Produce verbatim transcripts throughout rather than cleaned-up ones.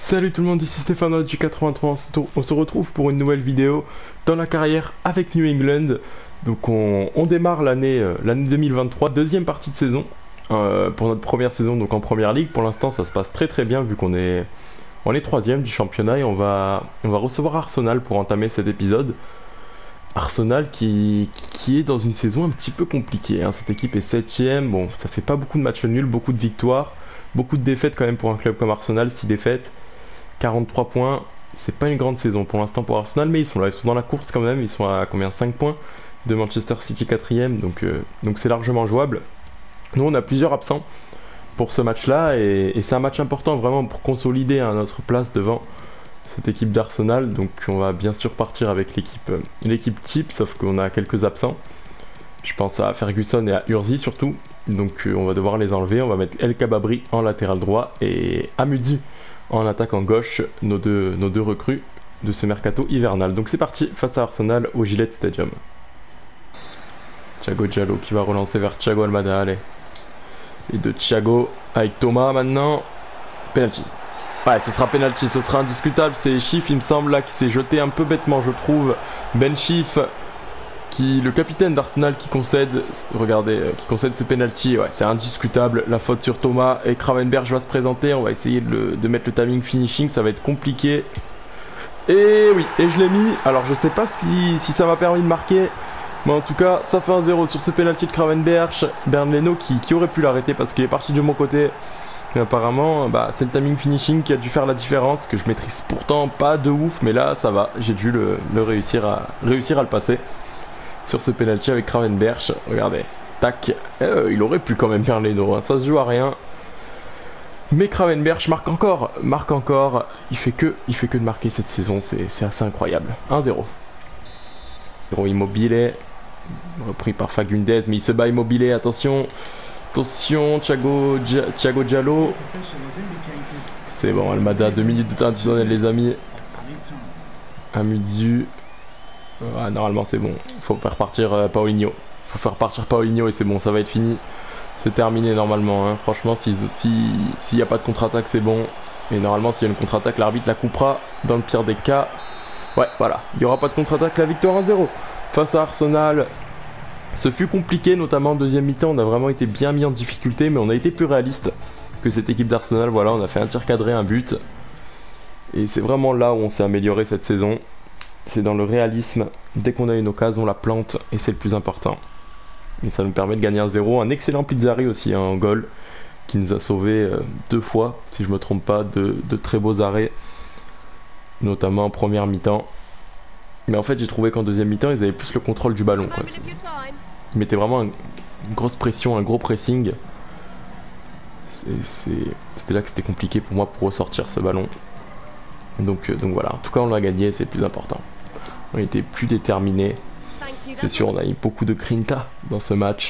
Salut tout le monde, ici Stéphane du quatre-vingt-trois, on se retrouve pour une nouvelle vidéo dans la carrière avec New England. Donc on, on démarre l'année euh, l'année deux mille vingt-trois, deuxième partie de saison euh, pour notre première saison donc en première ligue. Pour l'instant ça se passe très très bien vu qu'on est, on est troisième du championnat et on va, on va recevoir Arsenal pour entamer cet épisode. Arsenal qui, qui est dans une saison un petit peu compliquée, hein. Cette équipe est septième, bon ça fait pas beaucoup de matchs nuls, beaucoup de victoires, beaucoup de défaites quand même pour un club comme Arsenal, six défaites. quarante-trois points, c'est pas une grande saison pour l'instant pour Arsenal, mais ils sont là, ils sont dans la course quand même, ils sont à combien, cinq points de Manchester City quatrième, donc euh, donc c'est largement jouable. Nous on a plusieurs absents pour ce match là, et, et c'est un match important vraiment pour consolider hein, notre place devant cette équipe d'Arsenal. Donc on va bien sûr partir avec l'équipe euh, l'équipe type, sauf qu'on a quelques absents. Je pense à Ferguson et à Urzi surtout, donc euh, on va devoir les enlever. On va mettre El Kababri en latéral droit et Amudu en attaque en gauche, nos deux, nos deux recrues de ce mercato hivernal. Donc c'est parti face à Arsenal au Gillette Stadium. Thiago Diallo qui va relancer vers Thiago Almada, allez. Et de Thiago avec Thomas maintenant. Penalty. Ouais, ce sera penalty, ce sera indiscutable. C'est Schiff, il me semble, là, qui s'est jeté un peu bêtement, je trouve. Ben Schiff, qui, le capitaine d'Arsenal, qui concède, regardez, euh, qui concède ce penalty. Ouais, c'est indiscutable. La faute sur Thomas et Gravenberch va se présenter. On va essayer de, le, de mettre le timing finishing, ça va être compliqué. Et oui, et je l'ai mis. Alors, je sais pas si, si ça m'a permis de marquer. Mais en tout cas, ça fait un zéro sur ce penalty de Gravenberch. Bernd Leno qui, qui aurait pu l'arrêter parce qu'il est parti de mon côté. Mais apparemment, bah, c'est le timing finishing qui a dû faire la différence, que je maîtrise pourtant pas de ouf, mais là, ça va. J'ai dû le, le réussir, à, réussir à le passer sur ce penalty avec Gravenberch. Regardez, tac. Euh, il aurait pu quand même faire les dos, hein. Ça se joue à rien. Mais Gravenberch marque encore, marque encore. Il fait que, il fait que de marquer cette saison, c'est assez incroyable. un zéro. Immobile, repris par Fagundez, mais il se bat Immobile, attention. Attention, Thiago, Thiago Diallo. C'est bon, Almada, deux minutes de temps additionnel les amis. Amudu. Ah, normalement c'est bon, faut faire partir euh, Paulinho. Faut faire partir Paulinho et c'est bon, ça va être fini. C'est terminé normalement, hein. Franchement, s'il si, si, n'y a pas de contre-attaque c'est bon. Et normalement s'il y a une contre-attaque, l'arbitre la coupera dans le pire des cas. Ouais, voilà, il n'y aura pas de contre-attaque, la victoire un zéro. Face à Arsenal. Ce fut compliqué, notamment en deuxième mi-temps, on a vraiment été bien mis en difficulté, mais on a été plus réaliste que cette équipe d'Arsenal. Voilà, on a fait un tir cadré, un but. Et c'est vraiment là où on s'est amélioré cette saison. C'est dans le réalisme. Dès qu'on a une occasion, on la plante, et c'est le plus important. Et ça nous permet de gagner un zéro. Un excellent Pizzari aussi, hein, en goal, qui nous a sauvé euh, deux fois, si je ne me trompe pas, de, de très beaux arrêts, notamment en première mi-temps. Mais en fait, j'ai trouvé qu'en deuxième mi-temps, ils avaient plus le contrôle du ballon, quoi. Ils mettaient vraiment un, une grosse pression, un gros pressing. C'était là que c'était compliqué pour moi pour ressortir ce ballon. Donc, euh, donc voilà, en tout cas on l'a gagné, c'est le plus important. On était plus déterminés. C'est sûr, on a eu beaucoup de grinta dans ce match.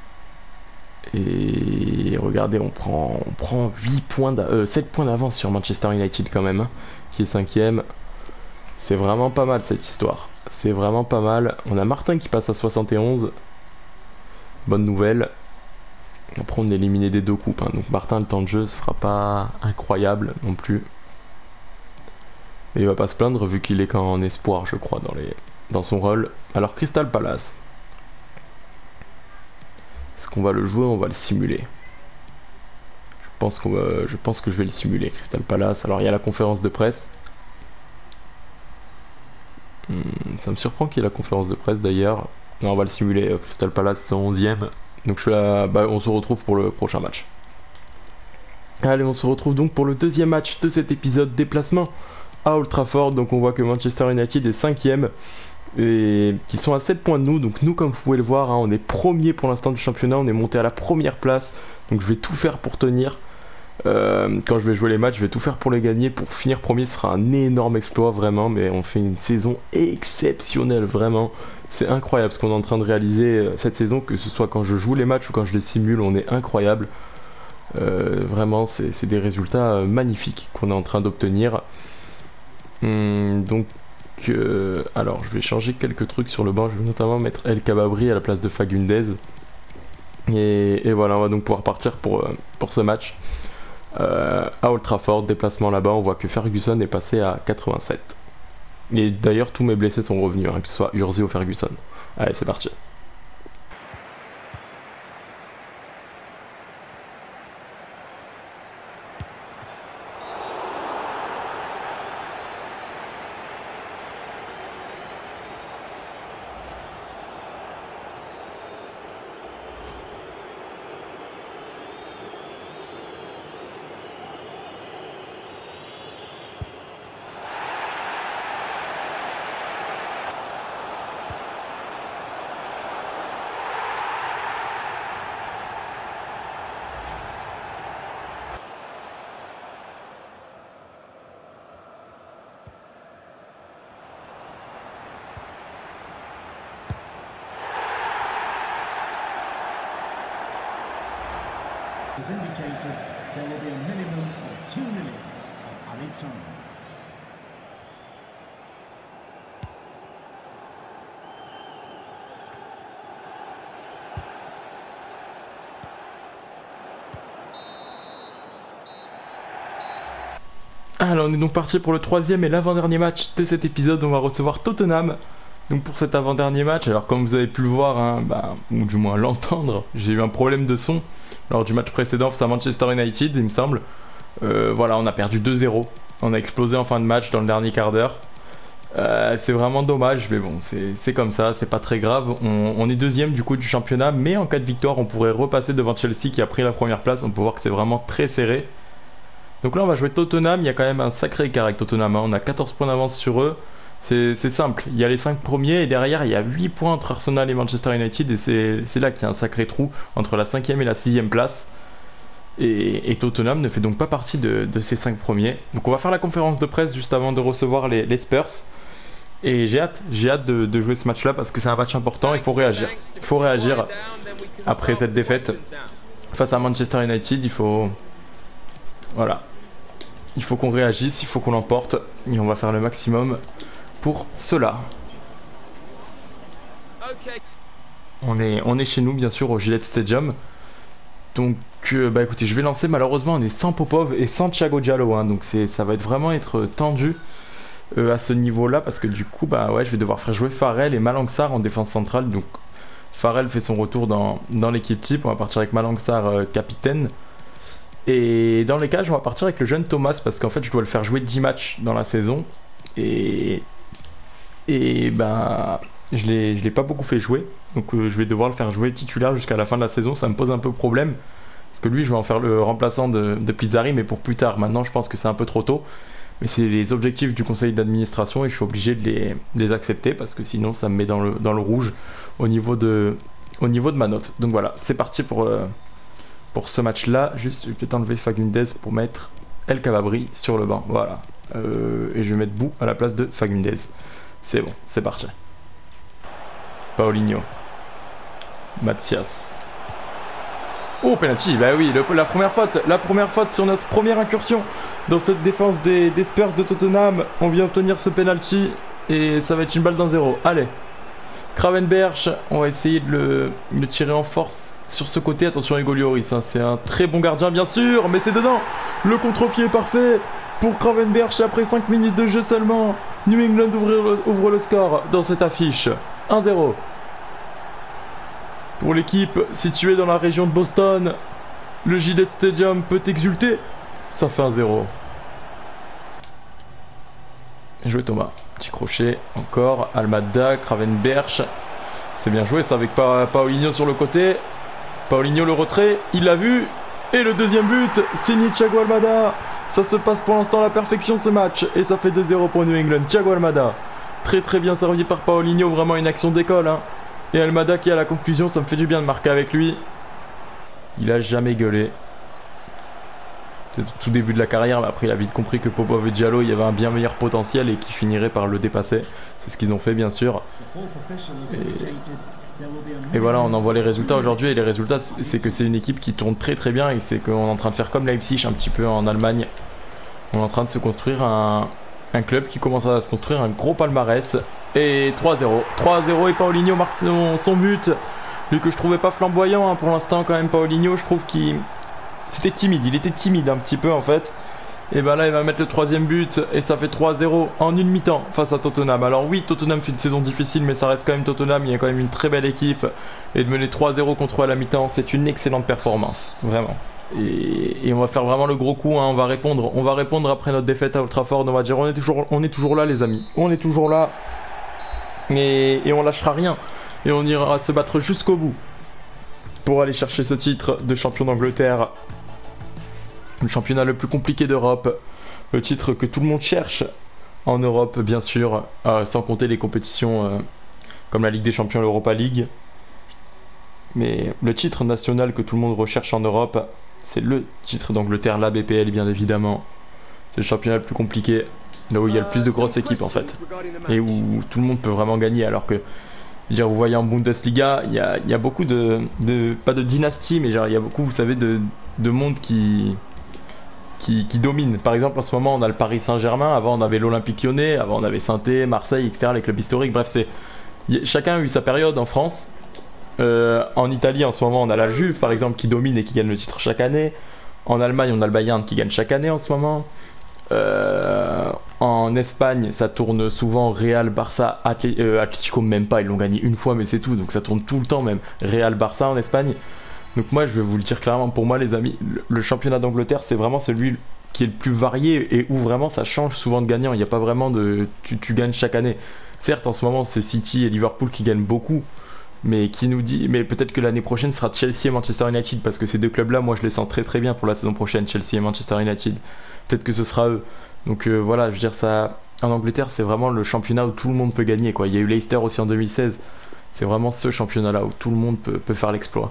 Et regardez, on prend, on prend huit points euh, sept points d'avance sur Manchester United quand même, hein, qui est cinquième. C'est vraiment pas mal cette histoire. C'est vraiment pas mal. On a Martin qui passe à soixante et onze. Bonne nouvelle. Après on est éliminé des deux coupes, hein. Donc Martin, le temps de jeu ce sera pas incroyable non plus. Mais il va pas se plaindre vu qu'il est qu'en espoir je crois dans, les... dans son rôle. Alors Crystal Palace. Est-ce qu'on va le jouer ou on va le simuler? Je pense qu'on va... Je pense que je vais le simuler, Crystal Palace. Alors il y a la conférence de presse. Hmm, ça me surprend qu'il y ait la conférence de presse d'ailleurs. Non, on va le simuler, euh, Crystal Palace c'est onzième. Donc je la... bah, on se retrouve pour le prochain match. Allez, on se retrouve donc pour le deuxième match de cet épisode, déplacement à Old Trafford. Donc on voit que Manchester United est cinquième et qui sont à sept points de nous. Donc nous, comme vous pouvez le voir, hein, on est premier pour l'instant du championnat, on est monté à la première place. Donc je vais tout faire pour tenir. Euh, quand je vais jouer les matchs, je vais tout faire pour les gagner. Pour finir premier, ce sera un énorme exploit vraiment, mais on fait une saison exceptionnelle vraiment. C'est incroyable ce qu'on est en train de réaliser cette saison, que ce soit quand je joue les matchs ou quand je les simule, on est incroyable. Euh, vraiment, c'est des résultats magnifiques qu'on est en train d'obtenir. Hum, donc, euh, alors je vais changer quelques trucs sur le banc. Je vais notamment mettre El Kababri à la place de Fagundez. Et, et voilà, on va donc pouvoir partir pour, pour ce match. euh, à Old Trafford, déplacement là-bas, on voit que Ferguson est passé à quatre-vingt-sept. Et d'ailleurs, tous mes blessés sont revenus, hein, que ce soit Urzi ou Ferguson. Allez, c'est parti. Has indicated there will be a minimum of two minutes of added time. Alors on est donc parti pour le troisième et l'avant-dernier match de cet épisode. On va recevoir Tottenham. Donc pour cet avant-dernier match, alors comme vous avez pu le voir, hein, bah, ou du moins l'entendre, j'ai eu un problème de son lors du match précédent face à Manchester United, il me semble. Euh, voilà, on a perdu deux zéro. On a explosé en fin de match dans le dernier quart d'heure. Euh, c'est vraiment dommage, mais bon, c'est comme ça, c'est pas très grave. On, on est deuxième du coup du championnat, mais en cas de victoire, on pourrait repasser devant Chelsea qui a pris la première place. On peut voir que c'est vraiment très serré. Donc là, on va jouer Tottenham. Il y a quand même un sacré écart avec Tottenham, hein. On a quatorze points d'avance sur eux. C'est simple, il y a les cinq premiers et derrière il y a huit points entre Arsenal et Manchester United et c'est là qu'il y a un sacré trou entre la cinquième et la sixième place. Et, et Tottenham ne fait donc pas partie de, de ces cinq premiers. Donc on va faire la conférence de presse juste avant de recevoir les, les Spurs. Et j'ai hâte, j'ai hâte de, de jouer ce match là parce que c'est un match important, il faut réagir. Il faut réagir après cette défaite face à Manchester United, il faut... Voilà. Il faut qu'on réagisse, il faut qu'on l'emporte et on va faire le maximum pour cela. On est, on est chez nous bien sûr au Gillette Stadium. Donc euh, bah écoutez, je vais lancer. Malheureusement on est sans Popov et sans Thiago Diallo, hein, donc ça va être vraiment être tendu euh, à ce niveau là parce que du coup bah ouais je vais devoir faire jouer Farrell et Malang Sarr en défense centrale. Donc Farrell fait son retour dans, dans l'équipe type. On va partir avec Malang Sarr euh, capitaine. Et dans les cages on va partir avec le jeune Thomas parce qu'en fait je dois le faire jouer dix matchs dans la saison. Et... Et ben, je l'ai, je l'ai pas beaucoup fait jouer, donc euh, je vais devoir le faire jouer titulaire jusqu'à la fin de la saison. Ça me pose un peu problème, parce que lui, je vais en faire le remplaçant de, de Pizzari, mais pour plus tard. Maintenant, je pense que c'est un peu trop tôt, mais c'est les objectifs du conseil d'administration et je suis obligé de les, de les accepter, parce que sinon, ça me met dans le, dans le rouge au niveau de, au niveau de ma note. Donc voilà, c'est parti pour, euh, pour ce match-là. Juste, je vais peut-être enlever Fagundez pour mettre El Kababri sur le banc, voilà. Euh, et je vais mettre Bou à la place de Fagundez. C'est bon, c'est parti. Paulinho. Mathias. Oh, penalty, bah oui, le, la première faute, la première faute sur notre première incursion dans cette défense des, des Spurs de Tottenham. On vient obtenir ce penalty et ça va être une balle d'un zéro. Allez, Gravenberch, on va essayer de le, de le tirer en force sur ce côté. Attention Hugo Lloris, hein, c'est un très bon gardien bien sûr, mais c'est dedans. Le contre-pied est parfait pour Gravenberch après cinq minutes de jeu seulement. New England ouvre, ouvre le score dans cette affiche. un zéro. Pour l'équipe située dans la région de Boston, le Gillette Stadium peut exulter. Ça fait un zéro. Joué Thomas. Petit crochet. Encore. Almada. Gravenberch. C'est bien joué ça avec pa Paulinho sur le côté. Paulinho le retrait. Il l'a vu. Et le deuxième but. Signé Thiago Almada. Ça se passe pour l'instant à la perfection ce match. Et ça fait deux zéro pour New England. Thiago Almada. Très très bien servi par Paulinho. Vraiment une action d'école. Hein. Et Almada qui a la conclusion. Ça me fait du bien de marquer avec lui. Il a jamais gueulé. C'était au tout début de la carrière. Mais après il a vite compris que Popov et Diallo, il y avait un bien meilleur potentiel. Et qui finirait par le dépasser. C'est ce qu'ils ont fait bien sûr. Et... Et voilà, on en voit les résultats aujourd'hui. Et les résultats, c'est que c'est une équipe qui tourne très très bien. Et c'est qu'on est en train de faire comme Leipzig un petit peu en Allemagne. On est en train de se construire un, un club qui commence à se construire un gros palmarès. Et trois zéro. trois zéro et Paulinho marque son, son but. Lui que je trouvais pas flamboyant hein, pour l'instant quand même. Paulinho, je trouve qu'il c'était timide, il était timide un petit peu en fait. Et ben là il va mettre le troisième but et ça fait trois zéro en une mi-temps face à Tottenham. Alors oui, Tottenham fait une saison difficile, mais ça reste quand même Tottenham, il y a quand même une très belle équipe. Et de mener trois zéro contre eux à la mi-temps, c'est une excellente performance, vraiment. Et, et on va faire vraiment le gros coup, hein. on va répondre, on va répondre après notre défaite à Old Trafford, on va dire on est toujours, on est toujours là les amis, on est toujours là. Et, et on lâchera rien. Et on ira se battre jusqu'au bout pour aller chercher ce titre de champion d'Angleterre. Le championnat le plus compliqué d'Europe, le titre que tout le monde cherche en Europe bien sûr, euh, sans compter les compétitions euh, comme la Ligue des Champions, l'Europa League. Mais le titre national que tout le monde recherche en Europe, c'est le titre d'Angleterre, la B P L bien évidemment. C'est le championnat le plus compliqué, là où il y a le plus de grosses équipes en fait, et où tout le monde peut vraiment gagner, alors que je veux dire, vous voyez en Bundesliga, il y a, il y a beaucoup de, de, pas de dynastie, mais genre il y a beaucoup, vous savez, de, de monde qui... Qui, qui domine. Par exemple en ce moment on a le Paris Saint-Germain, avant on avait l'Olympique Lyonnais, avant on avait Saint-Étienne, Marseille, et cetera, les clubs historiques. Bref, c'est chacun a eu sa période en France. Euh, en Italie en ce moment on a la Juve par exemple qui domine et qui gagne le titre chaque année. En Allemagne on a le Bayern qui gagne chaque année en ce moment. Euh, en Espagne ça tourne souvent Real, Barça, Atlé euh, Atlético même pas, ils l'ont gagné une fois mais c'est tout, donc ça tourne tout le temps même. Real, Barça en Espagne. Donc moi je vais vous le dire clairement, pour moi les amis, le, le championnat d'Angleterre c'est vraiment celui qui est le plus varié et où vraiment ça change souvent de gagnant. Il n'y a pas vraiment de tu, tu gagnes chaque année. Certes en ce moment c'est City et Liverpool qui gagnent beaucoup, mais qui nous dit, mais peut-être que l'année prochaine sera Chelsea et Manchester United, parce que ces deux clubs là moi je les sens très très bien pour la saison prochaine, Chelsea et Manchester United. Peut-être que ce sera eux. Donc euh, voilà, je veux dire ça, en Angleterre c'est vraiment le championnat où tout le monde peut gagner quoi. Il y a eu Leicester aussi en deux mille seize. C'est vraiment ce championnat là où tout le monde peut, peut faire l'exploit.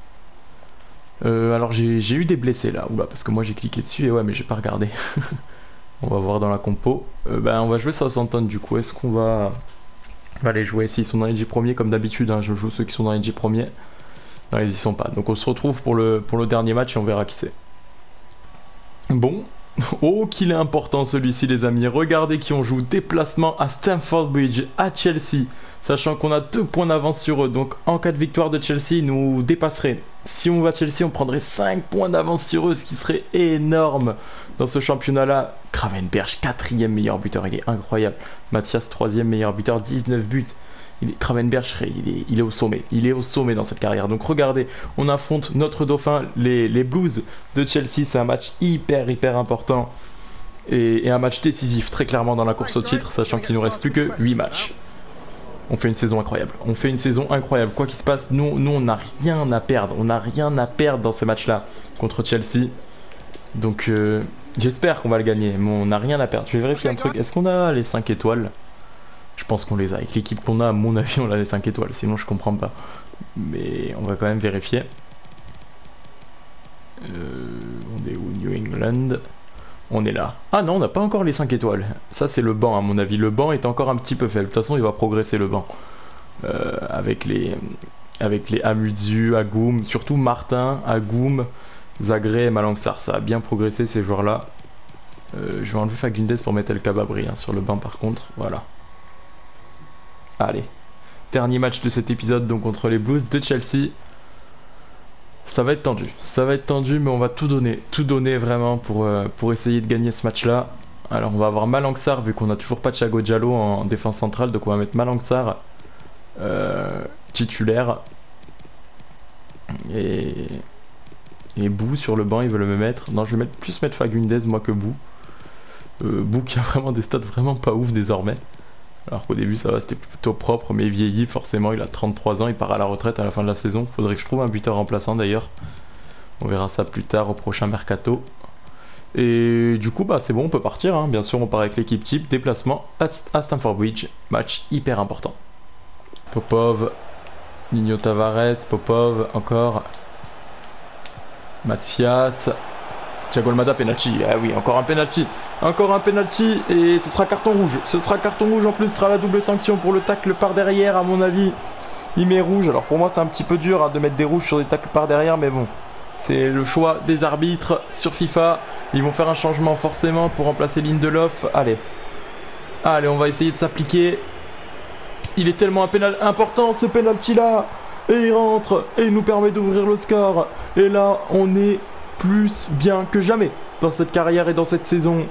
Euh, alors j'ai eu des blessés là, oula, parce que moi j'ai cliqué dessus et ouais mais j'ai pas regardé. On va voir dans la compo. Euh, ben on va jouer Southampton du coup. Est-ce qu'on va... on va aller jouer s'ils sont dans les dix premiers comme d'habitude, hein, je joue ceux qui sont dans les dix premiers. Non ils y sont pas. Donc on se retrouve pour le, pour le dernier match et on verra qui c'est. Bon. Oh qu'il est important celui-ci les amis. Regardez qui on joue. Déplacement à Stamford Bridge, à Chelsea. Sachant qu'on a deux points d'avance sur eux. Donc en cas de victoire de Chelsea, ils nous dépasseraient. Si on va à Chelsea, on prendrait cinq points d'avance sur eux, ce qui serait énorme dans ce championnat-là. Gravenberch, quatrième meilleur buteur, il est incroyable. Mathias, troisième meilleur buteur, dix-neuf buts. Il est, Gravenberch, il est, il est au sommet. Il est au sommet dans cette carrière. Donc regardez, on affronte notre dauphin, les, les Blues de Chelsea. C'est un match hyper, hyper important. Et, et un match décisif, très clairement, dans la course au titre, sachant qu'il nous reste plus que huit matchs. On fait une saison incroyable. On fait une saison incroyable. Quoi qu'il se passe, nous, nous on n'a rien à perdre. On n'a rien à perdre dans ce match-là contre Chelsea. Donc euh, j'espère qu'on va le gagner. Mais on n'a rien à perdre. Je vais vérifier un truc. Est-ce qu'on a les cinq étoiles? Je pense qu'on les a. Avec l'équipe qu'on a, à mon avis, on a les cinq étoiles. Sinon, je comprends pas. Mais on va quand même vérifier. Euh, on est où? New England. On est là. Ah non, on n'a pas encore les cinq étoiles. Ça, c'est le banc, à mon avis. Le banc est encore un petit peu faible. De toute façon, il va progresser, le banc. Euh, avec les avec les Amutsu, Agoum, surtout Martin, Agoum, Zagré et Malangsar. Ça a bien progressé, ces joueurs-là. Euh, je vais enlever Fagundez pour mettre El Kababri hein, sur le banc, par contre. Voilà. Allez. Dernier match de cet épisode, donc contre les Blues de Chelsea. Ça va être tendu, ça va être tendu, mais on va tout donner, tout donner vraiment pour, euh, pour essayer de gagner ce match-là. Alors on va avoir Malangsar, vu qu'on n'a toujours pas Thiago Diallo en défense centrale, donc on va mettre Malangsar euh, titulaire. Et, et Bou sur le banc, ils veulent me mettre. Non, je vais mettre, plus mettre Fagundez moi que Bou. Euh, Bou qui a vraiment des stats vraiment pas ouf désormais. Alors qu'au début ça va, c'était plutôt propre, mais il vieillit forcément, il a trente-trois ans, il part à la retraite à la fin de la saison. Faudrait que je trouve un buteur remplaçant d'ailleurs. On verra ça plus tard au prochain mercato. Et du coup bah c'est bon, on peut partir, hein. Bien sûr on part avec l'équipe type, déplacement à Stamford Bridge, match hyper important. Popov, Nino Tavares, Popov encore, Mathias, Thiago Almada, penalty. Ah oui, encore un penalty. Encore un penalty et ce sera carton rouge. Ce sera carton rouge en plus, ce sera la double sanction pour le tacle par derrière à mon avis. Il met rouge. Alors pour moi c'est un petit peu dur hein, de mettre des rouges sur des tacles par derrière, mais bon. C'est le choix des arbitres sur FIFA. Ils vont faire un changement forcément pour remplacer Lindelof. Allez. Allez, on va essayer de s'appliquer. Il est tellement un pénal important ce penalty là. Et il rentre et il nous permet d'ouvrir le score. Et là on est plus bien que jamais dans cette carrière et dans cette saison.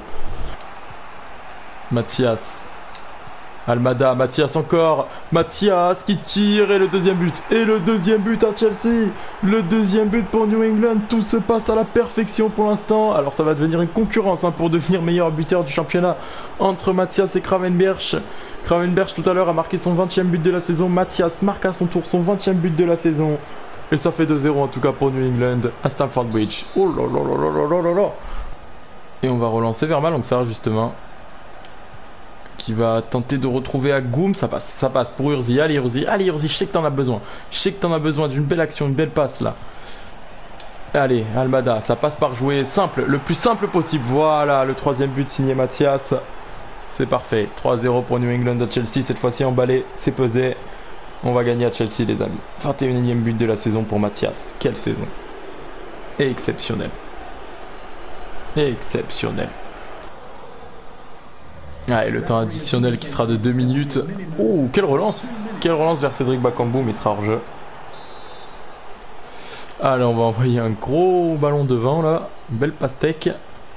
Mathias. Almada, Mathias encore. Mathias qui tire et le deuxième but. Et le deuxième but à Chelsea. Le deuxième but pour New England. Tout se passe à la perfection pour l'instant. Alors ça va devenir une concurrence hein, pour devenir meilleur buteur du championnat entre Mathias et Gravenberch. Gravenberch tout à l'heure a marqué son vingtième but de la saison. Mathias marque à son tour son vingtième but de la saison. Et ça fait deux zéro en tout cas pour New England à Stamford Bridge. Oh là là là là là là là. Et on va relancer vers Malangsar justement. Qui va tenter de retrouver Agoum. Ça passe, ça passe pour Urzi. Allez Urzi, allez Urzi, je sais que t'en as besoin. Je sais que t'en as besoin d'une belle action, une belle passe là. Allez, Almada, ça passe par jouer simple, le plus simple possible. Voilà, le troisième but signé Mathias. C'est parfait. trois zéro pour New England à Chelsea. Cette fois-ci emballé, c'est pesé. On va gagner à Chelsea les amis. vingt et unième but de la saison pour Mathias. Quelle saison. Exceptionnel. Exceptionnel. Ah, et le temps additionnel qui sera de deux minutes. Oh, quelle relance. Quelle relance vers Cédric Bakambu, mais il sera hors jeu. Allez, on va envoyer un gros ballon devant là. Une belle pastèque.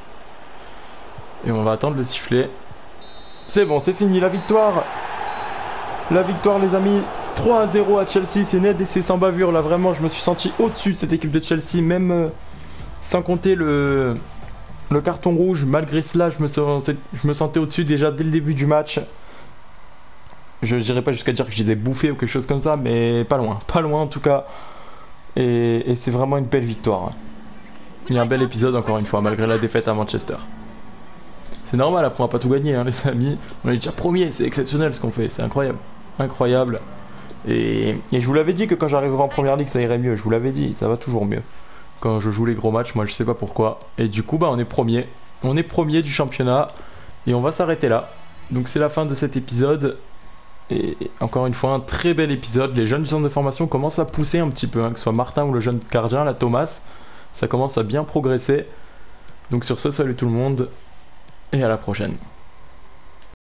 Et on va attendre le sifflet. C'est bon, c'est fini, la victoire. La victoire les amis. trois à zéro à Chelsea, c'est net et c'est sans bavure. Là vraiment, je me suis senti au-dessus de cette équipe de Chelsea. Même euh, sans compter le... Le carton rouge, malgré cela, je me, sentais, je me sentais au-dessus déjà dès le début du match. Je n'irai pas jusqu'à dire que je les ai bouffés ou quelque chose comme ça, mais pas loin, pas loin en tout cas. Et, et c'est vraiment une belle victoire. Il y a un bel épisode encore une fois, malgré la défaite à Manchester. C'est normal, après on va pas tout gagner hein, les amis. On est déjà premier, c'est exceptionnel ce qu'on fait, c'est incroyable. Incroyable. Et, et je vous l'avais dit que quand j'arriverai en première ligue ça irait mieux, je vous l'avais dit, ça va toujours mieux. Quand je joue les gros matchs, moi je sais pas pourquoi. Et du coup, bah on est premier. On est premier du championnat. Et on va s'arrêter là. Donc c'est la fin de cet épisode. Et encore une fois, un très bel épisode. Les jeunes du centre de formation commencent à pousser un petit peu. Hein, que ce soit Martin ou le jeune gardien, la Thomas. Ça commence à bien progresser. Donc sur ce, salut tout le monde. Et à la prochaine.